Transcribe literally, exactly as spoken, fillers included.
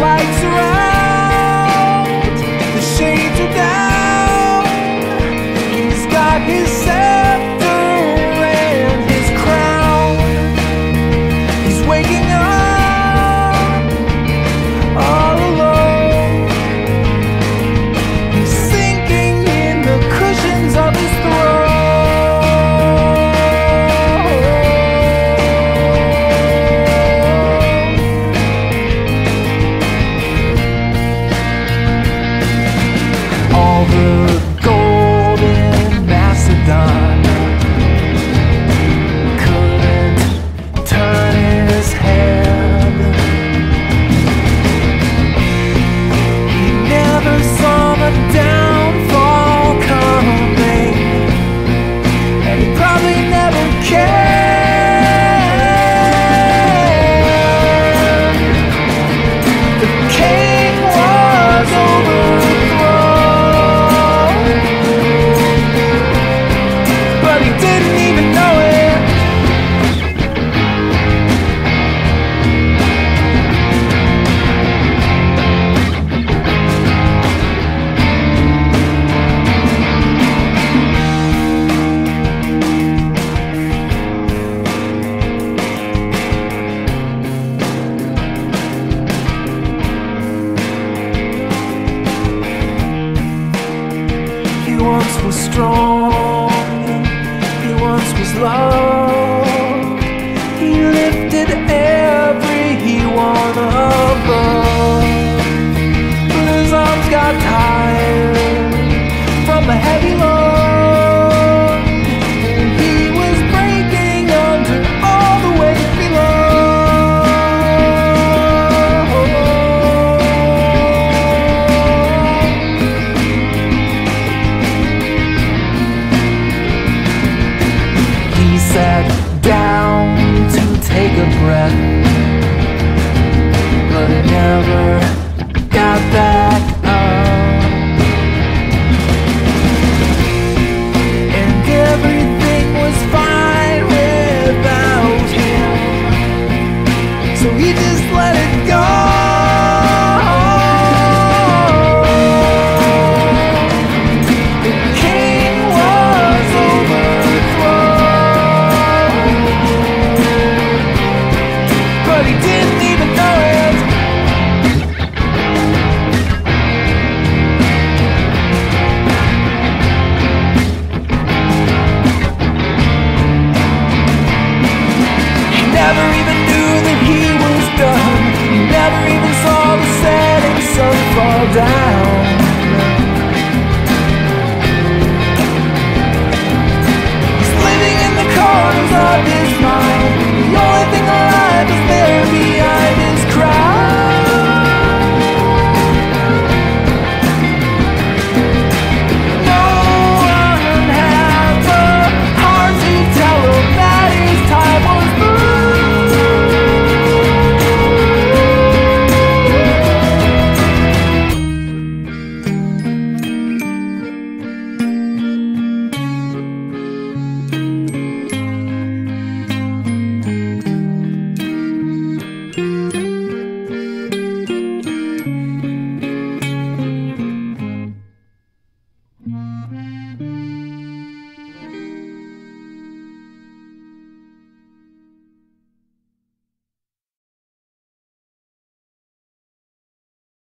lights are out, the shades are down. He's got his scepter and his crown. He's waking up all alone. He's sinking in the cushions of his throne. All the gold in Macedon couldn't turn his head. He never saw the downfall coming, and he probably never cared. The king was overthrown, but he didn't even know it. He once was strong, he once was loved. He lifted everyone above, but his arms got tired from the heavy load, and he was breaking under all the weight below. He sat down to take a breath, but it never